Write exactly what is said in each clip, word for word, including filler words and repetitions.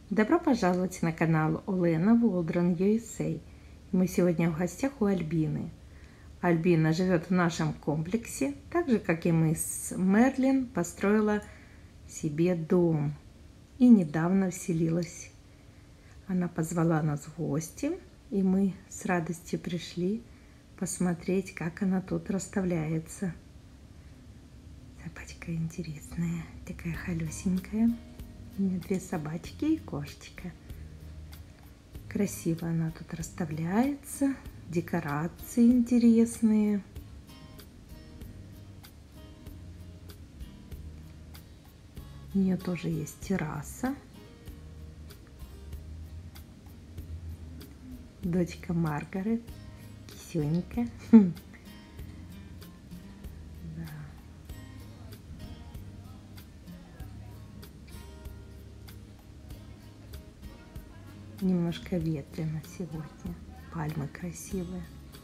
Добро пожаловать на канал Олена Волдрен ю эс эй. Мы сегодня в гостях у Альбины. Альбина живет в нашем комплексе, так же, как и мы с Мерлин, построила себе дом и недавно вселилась. Она позвала нас в гости, и мы с радостью пришли посмотреть, как она тут расставляется. Собачка интересная, такая холюсенькая. У меня две собачки и кошечка. Красиво она тут расставляется. Декорации интересные. У нее тоже есть терраса. Дочка Маргарет, кисюнька. Немножко ветрено сегодня. Пальмы красивые.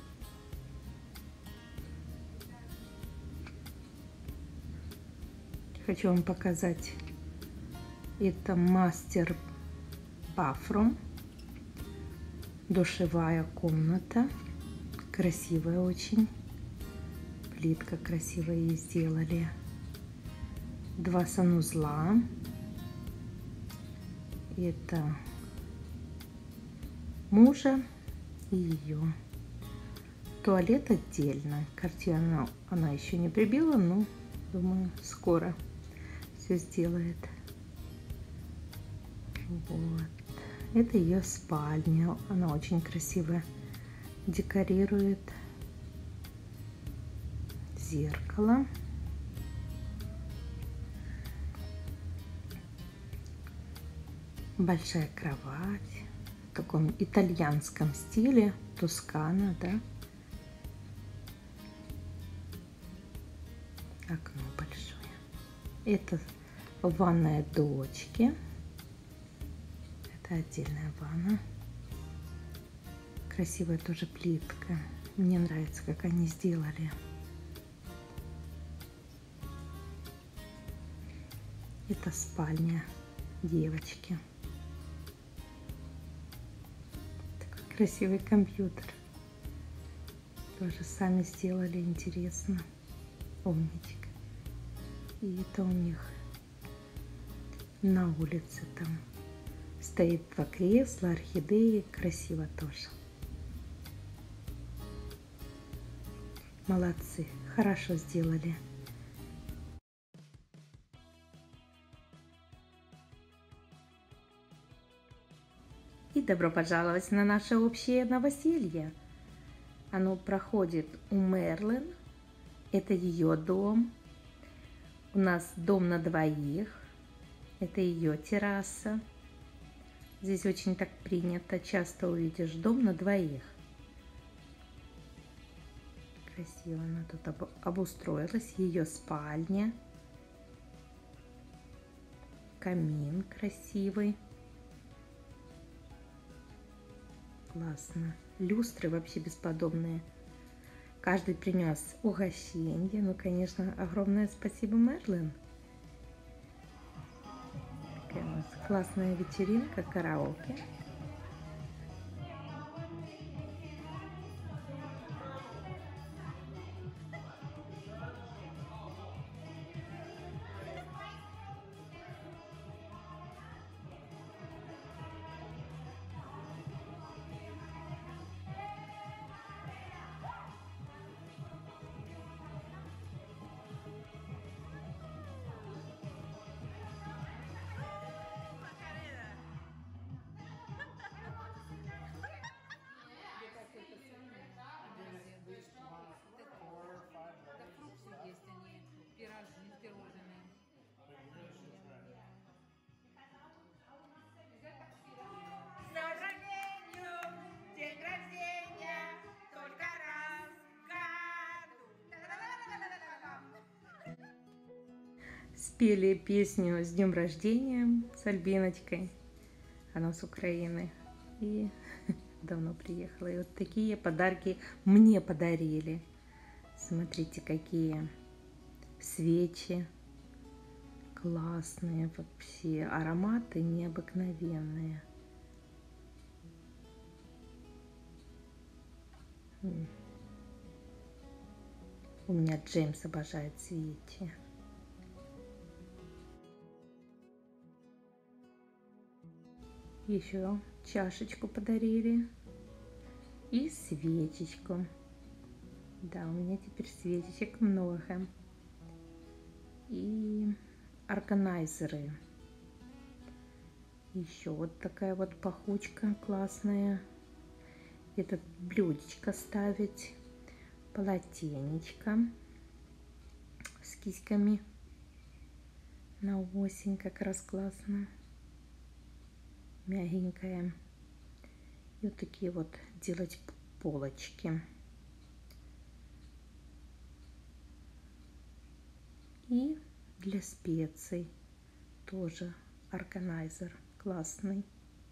Хочу вам показать. Это мастер bathroom. Душевая комната. Красивая очень. Плитка красивая ей сделали. Два санузла. Это мужа и ее. Туалет отдельно. Картину она еще не прибила, но думаю, скоро все сделает. Вот. Это ее спальня. Она очень красиво декорирует. Зеркало. Большая кровать. В таком итальянском стиле, Тоскана, да. Окно большое. Это ванная дочки. Это отдельная ванна. Красивая тоже плитка. Мне нравится, как они сделали. Это спальня девочки. Красивый компьютер. Тоже сами сделали, интересно. Умничка. И это у них на улице там стоит два кресла, орхидеи. Красиво тоже. Молодцы. Хорошо сделали. И добро пожаловать на наше общее новоселье. Оно проходит у Мерлин. Это ее дом. У нас дом на двоих. Это ее терраса. Здесь очень так принято. Часто увидишь дом на двоих. Красиво она тут обустроилась. Ее спальня. Камин красивый. Классно. Люстры вообще бесподобные. Каждый принес угощение. Ну, конечно, огромное спасибо Мерлин. Такая у нас классная вечеринка, караоке. Спели песню «С днем рождения» с Альбиночкой. Она с Украины. И давно приехала. И вот такие подарки мне подарили. Смотрите, какие свечи. классные вообще, ароматы необыкновенные. У меня Джеймс обожает свечи. Еще чашечку подарили и свечечку. Да, у меня теперь свечечек много. И органайзеры. Еще вот такая вот пахучка классная. Этот блюдечко ставить. Полотенечко с киськами на осень, как раз классно. Мягенькая. И вот такие вот делать полочки. И для специй тоже органайзер классный.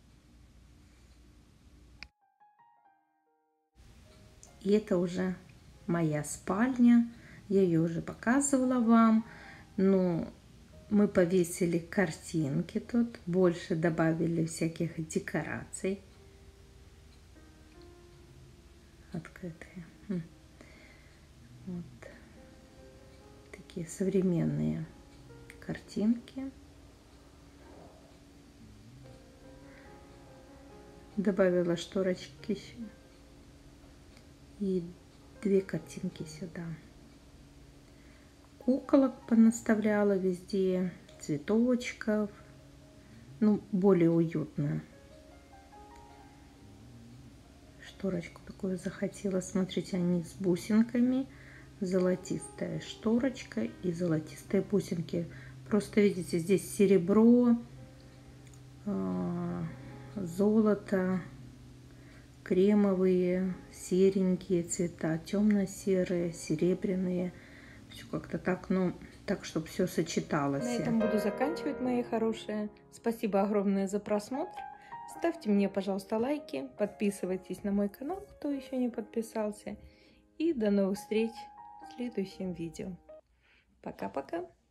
И это уже моя спальня. Я ее уже показывала вам. Но мы повесили картинки тут. Больше добавили всяких декораций. Открытые. Вот. Такие современные картинки. Добавила шторочки и две картинки сюда. Куколок понаставляла везде, цветочков. Ну, более уютно. Шторочку такую захотела. Смотрите, они с бусинками. Золотистая шторочка и золотистые бусинки. Просто видите, здесь серебро, золото, кремовые, серенькие цвета, темно-серые, серебряные. Все как-то так, ну, так, чтобы все сочеталось. На этом буду заканчивать, мои хорошие. Спасибо огромное за просмотр. Ставьте мне, пожалуйста, лайки, подписывайтесь на мой канал, кто еще не подписался. И до новых встреч в следующем видео. Пока-пока.